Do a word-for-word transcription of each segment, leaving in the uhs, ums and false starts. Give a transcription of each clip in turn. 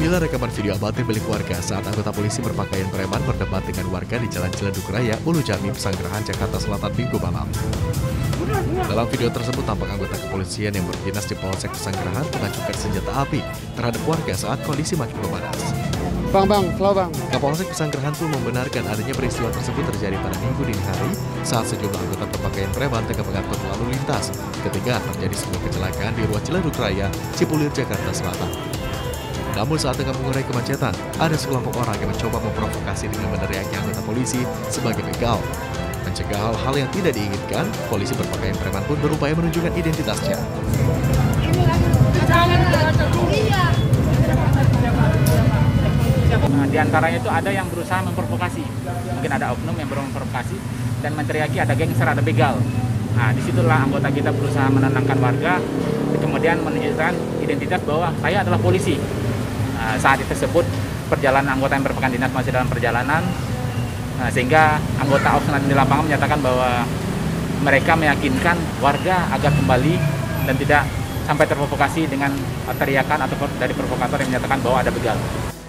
Inilah rekaman video amatir milik warga saat anggota polisi berpakaian preman berdebat dengan warga di Jalan Ciledug Raya, Ulu Jami, Pesanggerahan, Jakarta Selatan, Minggu malam. Dalam video tersebut tampak anggota kepolisian yang berdinas di Polsek Pesanggerahan mengajukan senjata api terhadap warga saat kondisi makin memanas. Bang, bang, slow bang. Kapolsek Pesanggerahan pun membenarkan adanya peristiwa tersebut terjadi pada Minggu dini hari saat sejumlah anggota berpakaian preman tengah mengatur lalu lintas ketika terjadi sebuah kecelakaan di ruas Ciledug Raya, Cipulir, Jakarta Selatan. Namun saat tengah mengurai kemacetan, ada sekelompok orang yang mencoba memprovokasi dengan meneriaki anggota polisi sebagai begal. Mencegah hal-hal yang tidak diinginkan, polisi berpakaian preman pun berupaya menunjukkan identitasnya. Nah, di antaranya itu ada yang berusaha memprovokasi, mungkin ada oknum yang berusaha memprovokasi dan menteriaki ada gangster, ada begal. Nah, disitulah anggota kita berusaha menenangkan warga, kemudian menunjukkan identitas bahwa saya adalah polisi. Nah, saat itu tersebut perjalanan anggota yang berpakaian dinas masih dalam perjalanan, nah, sehingga anggota Ops di lapangan menyatakan bahwa mereka meyakinkan warga agar kembali dan tidak sampai terprovokasi dengan teriakan atau dari provokator yang menyatakan bahwa ada begal.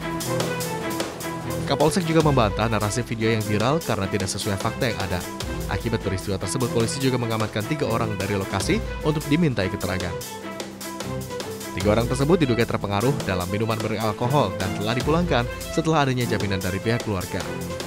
Kapolsek juga membantah narasi video yang viral karena tidak sesuai fakta yang ada. Akibat peristiwa tersebut, polisi juga mengamankan tiga orang dari lokasi untuk dimintai keterangan. Tiga orang tersebut diduga terpengaruh dalam minuman beralkohol dan telah dipulangkan setelah adanya jaminan dari pihak keluarga.